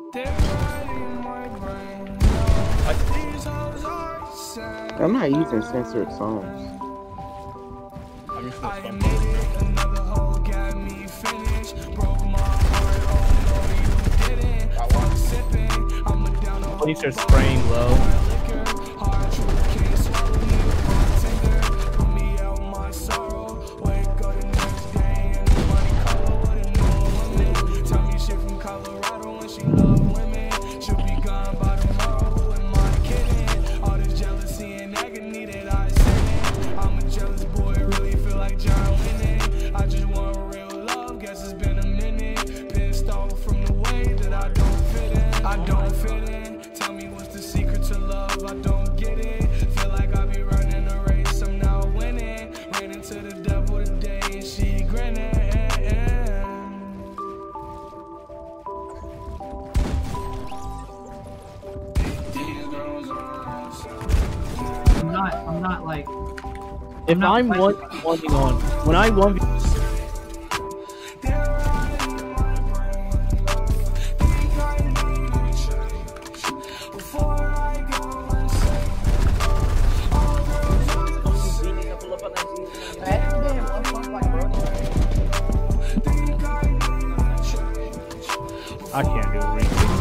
I'm not using censored songs. Police are spraying low. I'm not like. If I'm one on, when I 1v. I can't do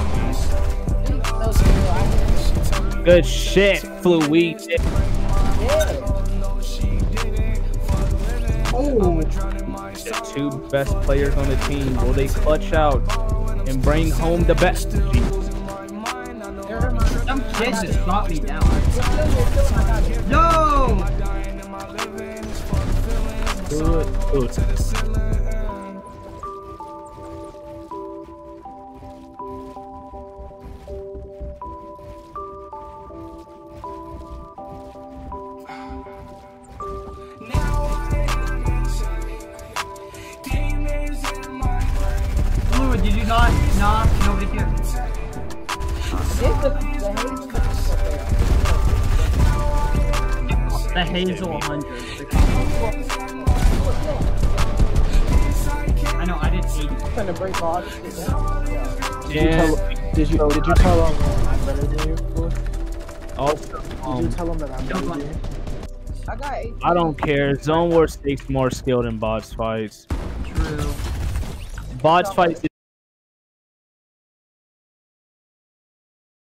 it. Good shit, Fluid. Oh. The two best players on the team. Will they clutch out and bring home the best? Some kid just shot me down. No! Good. Did you not? Nah, nobody cares. The Hazel 100. I know, I did 80. Gonna break off. Yeah. Did you tell him I'm better than you? Oh, Did you tell him that I'm better than you? I got 18. I don't care. Zone Wars takes more skill than bots fights. True. Bots fights.